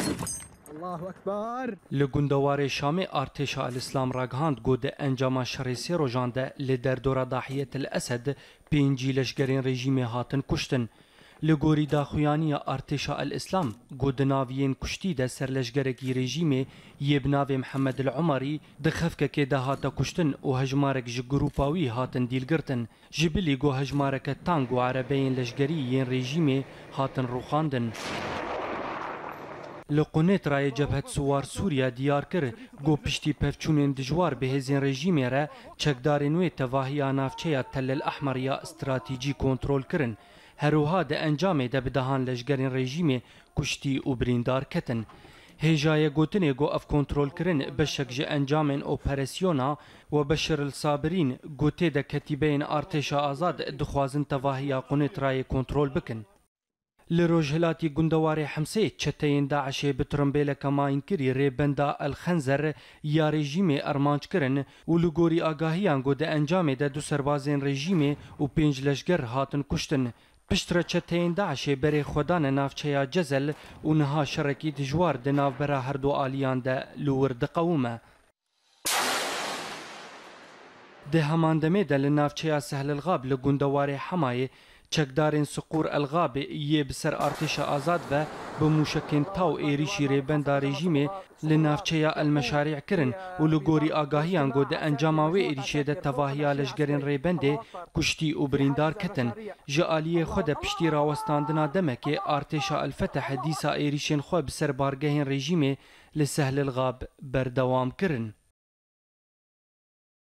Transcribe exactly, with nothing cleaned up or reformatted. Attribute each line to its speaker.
Speaker 1: الله اکبر.
Speaker 2: لگندوار شام ارتش الاسلام راگهاند گود انجام شرسی روجانده لدردورا ضاحیه الاسد پنجی لشگرین رژیم هاتن کشتن. لگوری داخویانی ارتش الاسلام گود ناویین کشتی ده سر لشگرکی رژیم یبناو محمد العمری دخفکه که ده هاتا کشتن و هجمارک جگروپاوی هاتن دیلگرتن. جبلی گو هجمارک تانگ و عربین لشگری ین رژیم هاتن روخاندن. لقنت رای جبهت سوار سوریا دیار کر گو پشتی پفچونین دجوار به هزین رژیم را چکدارنوی تواهی نافچه تل الاحمر یا استراتیجی کنترل کرن. هروها ده انجام ده بدهان لشگرین رژیم کشتی و بریندار کتن. هجای گوتنه گو اف کنترول کرن بشک جه انجام اپراسیونا و بشر الصابرین گوته ده کتیبین ارتش آزاد دخوازن تواهی قنت رای کنترول بکن. لروجهلاتی گندوار حمسه چتین داعش بترمبیل کماین کری ریبندا الخنزر یا رژیم ارمانج کرن و لگوری آگاهیان گو ده انجام ده دو سربازین رژیم و پنج لشگر هاتن کشتن. پشتر چتین داعش بری خودان نافچه جزل و نها شرکی دجوار ده ناف برا هر دو آلیان ده لورد قومه. ده همان ده لنافچه سهل الغاب لگندوار حمایه چکدارین سقور الغاب یه بسر ارتش آزاد و بموشکین تاو ایریشی ریبند رژیم لنافچه المشاريع کرن و لگوری آگاهیان گو ده انجاماوی ایریشه ده تواهی لشگرین ریبنده کشتی و بریندار کتن. جعالی خود پشتی راوستاندنا دمکه ارتش الفتح دیسا ایریشین خو بسر بارگهین رژیم لسهل الغاب بردوام کرن.